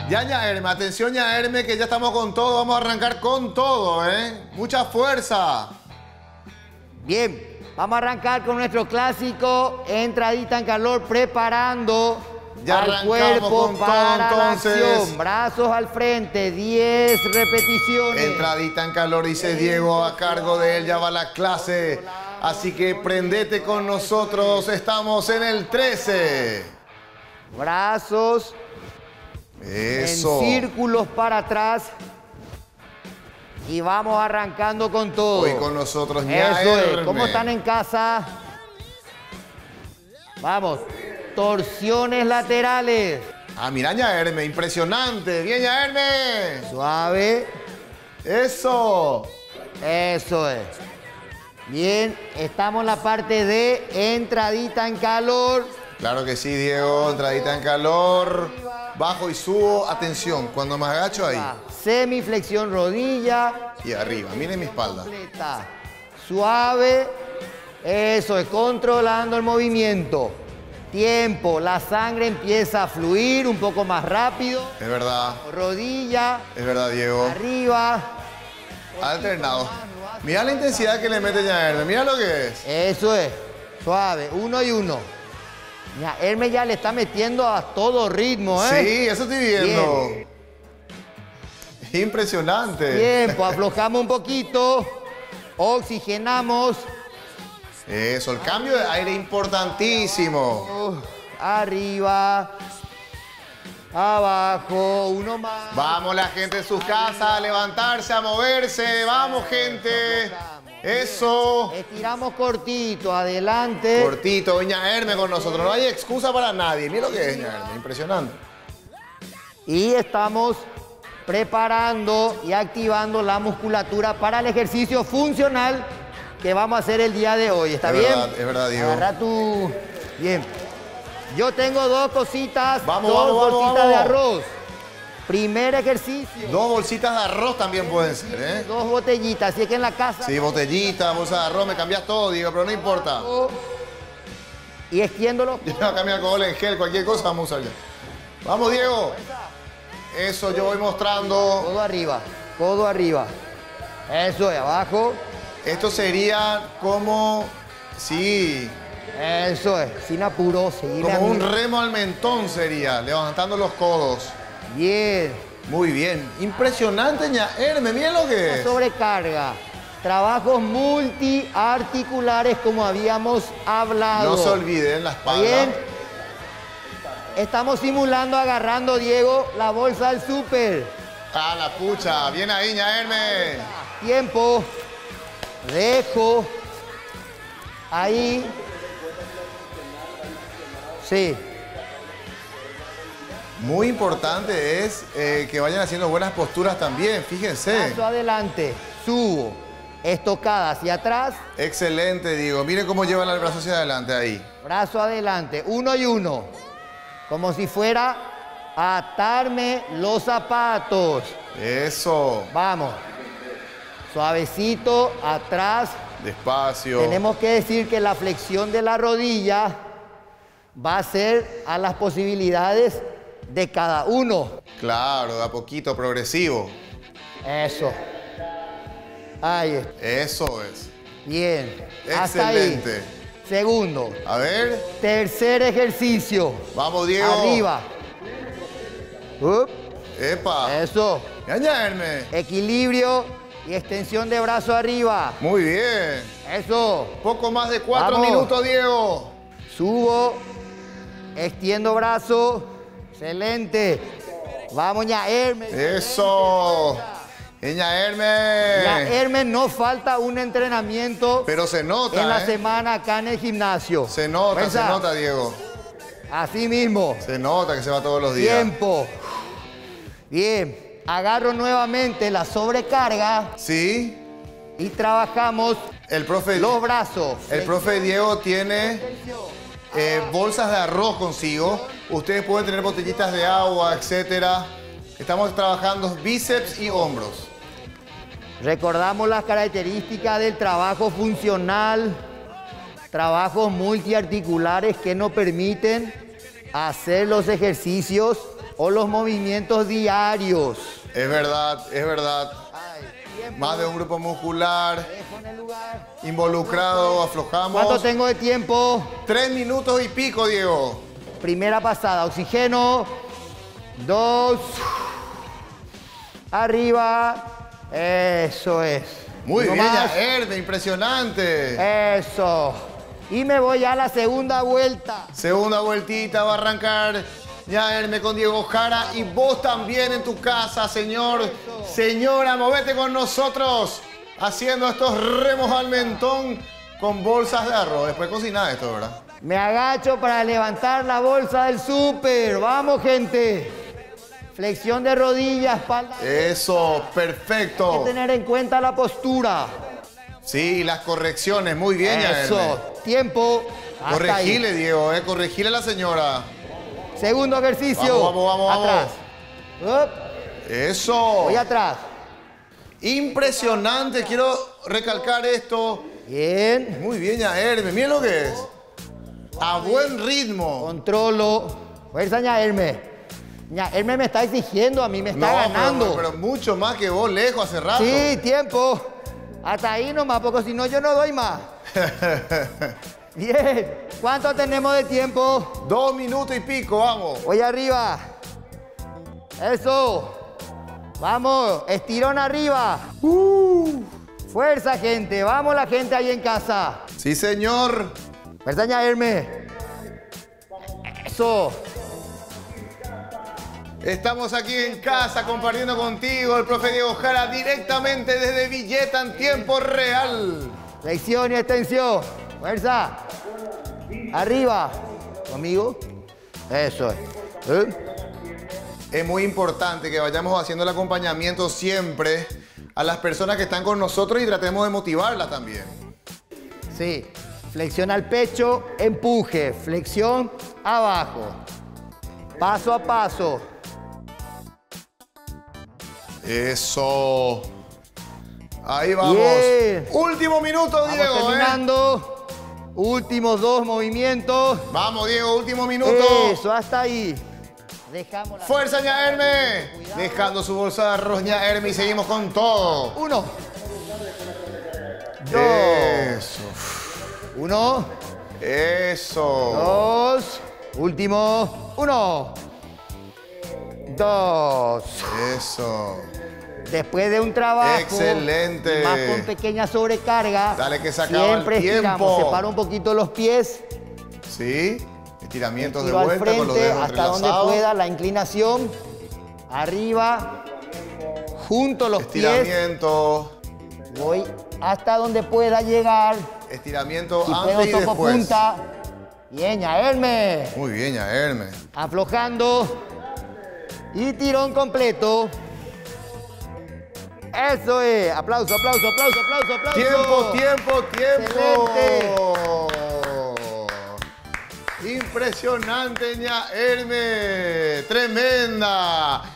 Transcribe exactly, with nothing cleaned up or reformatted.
Ya, ya, Herme, atención, ya, Herme, que ya estamos con todo. Vamos a arrancar con todo, ¿eh? Mucha fuerza. Bien, vamos a arrancar con nuestro clásico, entradita en calor, preparando ya al cuerpo con para todo, la entonces. acción. Brazos al frente, diez repeticiones. Entradita en calor, dice Diego, a cargo de él ya va la clase. Así que prendete con nosotros, estamos en el trece. Brazos Eso. en círculos para atrás. Y vamos arrancando con todo. Hoy con nosotros, Eso es. Herme. ¿Cómo están en casa? Vamos. Torsiones laterales. Ah, mira, ya, Herme, impresionante. Bien, ya, Herme. Suave. Eso. Eso es. Bien, estamos en la parte de entradita en calor. Claro que sí, Diego. Entradita en calor. Bajo y subo. Atención, cuando me agacho ahí. Semiflexión rodilla. Y arriba. Miren mi espalda. Completa. Suave. Eso es, controlando el movimiento. Tiempo. La sangre empieza a fluir un poco más rápido. Es verdad. Rodilla. Es verdad, Diego. Arriba. Alternado. Mira la intensidad que le mete ya Herme. Mira lo que es. Eso es. Suave. Uno y uno. Ya, Herme ya le está metiendo a todo ritmo, ¿eh? Sí, eso estoy viendo. Bien. Impresionante. Tiempo, aflojamos un poquito. Oxigenamos. Eso, el cambio de aire importantísimo. Uh, arriba. Abajo. Uno más. Vamos la gente en sus casas a levantarse, a moverse. Vamos, gente. Eso. Estiramos cortito, adelante. Cortito, Ña Herme con nosotros. No hay excusa para nadie. Mira lo que es, Ña Herme. Impresionante. Y estamos preparando y activando la musculatura para el ejercicio funcional que vamos a hacer el día de hoy. ¿Está es bien? Verdad, es verdad, Diego. Agarra tu... Bien. Yo tengo dos cositas, Vamos, dos vamos, bolsitas vamos, de vamos. arroz. Primer ejercicio. Dos bolsitas de arroz también pueden ser, ¿eh? Dos botellitas, así es que en la casa... Sí, botellita, bolsa de arroz, me cambias todo, Diego, pero no importa. Y extiéndolo. Yo voy a cambiar alcohol en gel, cualquier cosa vamos a usar ya. Vamos, Diego. Eso yo voy mostrando. Codo arriba, codo arriba. Eso es, abajo. Esto sería como, sí, Eso es, sin apuro, seguir como un remo al mentón sería, levantando los codos. Bien. Muy bien. Impresionante, Ña Herme, miren lo que es. Sobrecarga. Trabajos multiarticulares como habíamos hablado. No se olviden la espalda. Bien. Estamos simulando, agarrando, Diego, la bolsa del súper. Ah, la pucha. Bien ahí, Ña Herme. Tiempo. Dejo. Ahí. Sí. Muy importante es eh, que vayan haciendo buenas posturas también, fíjense. Paso adelante. Subo. Estocada hacia atrás. Excelente, Diego. Miren cómo llevan el brazo hacia adelante ahí. Brazo adelante. Uno y uno. Como si fuera a atarme los zapatos. Eso. Vamos. Suavecito, atrás. Despacio. Tenemos que decir que la flexión de la rodilla va a ser a las posibilidades de cada uno. Claro, de a poquito, progresivo. Eso. Ahí está. Eso es. Bien. Hasta ahí. Excelente. Segundo. A ver. Tercer ejercicio. Vamos, Diego. Arriba. Up. Epa. Eso. Ña Herme. Equilibrio y extensión de brazo arriba. Muy bien. Eso. Poco más de cuatro Vamos. minutos, Diego. Subo. Extiendo brazo. Excelente. Vamos, Ña Herme. Eso. Ña Herme. Ña Herme, no falta un entrenamiento Pero se nota, en la ¿eh? semana acá en el gimnasio. Se nota, Pensa. se nota, Diego. Así mismo. Se nota que se va todos los días. Tiempo. Bien. Agarro nuevamente la sobrecarga Sí. y trabajamos El profe, los brazos. el profe Diego tiene eh, bolsas de arroz consigo. Ustedes pueden tener botellitas de agua, etcétera. Estamos trabajando bíceps y hombros. Recordamos las características del trabajo funcional, trabajos multiarticulares que nos permiten hacer los ejercicios o los movimientos diarios. Es verdad, es verdad. Ay, tiempo. Más de un grupo muscular Dejo en el lugar. involucrado, aflojamos. ¿Cuánto tengo de tiempo? Tres minutos y pico, Diego. Primera pasada, oxígeno. Dos. Arriba. Eso es. Muy Uno bien, más. Yaerme, impresionante. Eso. Y me voy a la segunda vuelta. Segunda vueltita va a arrancar Yaerme con Diego Jara y vos también en tu casa, señor. Señora, movete con nosotros haciendo estos remos al mentón con bolsas de arroz. Después cocina esto, ¿verdad? Me agacho para levantar la bolsa del súper. Vamos, gente. Flexión de rodillas, espalda. Eso, perfecto. Hay que tener en cuenta la postura. Sí, las correcciones, muy bien, Eso. Yaerme. Tiempo. Hasta Corregile, ahí. Diego, eh, corregile a la señora. Segundo ejercicio. Vamos, vamos, vamos, Atrás. vamos. Up. Eso. Voy atrás. Impresionante, quiero recalcar esto. Bien. Muy bien, Yaerme, miren lo que es. A buen ritmo. Controlo. Fuerza, Ñaerme. Ñaerme me está exigiendo a mí, me está No, ganando. Pero, pero mucho más que vos, lejos, hace rato. Sí, tiempo. Hasta ahí nomás, porque si no yo no doy más. Bien. ¿Cuánto tenemos de tiempo? Dos minutos y pico, vamos. Voy arriba. Eso. Vamos. Estirón arriba. Uh. Fuerza, gente. Vamos la gente ahí en casa. Sí, señor. Fuerza, Ñaerme. Eso. Estamos aquí en casa compartiendo contigo el profe Diego Jara directamente desde Villeta en tiempo real. Flexión y extensión. Fuerza. Arriba. ¿Conmigo? Eso es. ¿Eh? Es muy importante que vayamos haciendo el acompañamiento siempre a las personas que están con nosotros y tratemos de motivarlas también. Sí. Flexión al pecho, empuje. Flexión abajo. Paso a paso. Eso. Ahí vamos. Bien. Último minuto, Vamos Diego. terminando. ¿eh? Últimos dos movimientos. Vamos, Diego, último minuto. Eso, hasta ahí. Dejamos la... Fuerza, Ñaerme. Dejando su bolsa de arroz, Ñaerme, y seguimos con todo. Uno. Dos. Eso. Uno. Eso. Dos. Último. Uno. Dos. Eso. Después de un trabajo. Excelente. Más con pequeña sobrecarga. Dale que se acaba siempre el tiempo. estiramos. Separa un poquito los pies. Sí. Estiramientos de Tiro al vuelta con los frente dedos hasta donde entrelazados. pueda. La inclinación. Arriba. Junto los pies. Estiramiento. Voy hasta donde pueda llegar. Estiramiento Si puedo, antes y toco después. punta. Bien, Ñaerme. Muy bien, Ñaerme. Aflojando. Y tirón completo. Eso es. Aplauso, aplauso, aplauso, aplauso, aplauso. Tiempo, tiempo, tiempo. Excelente. Impresionante, Ñaerme. Tremenda.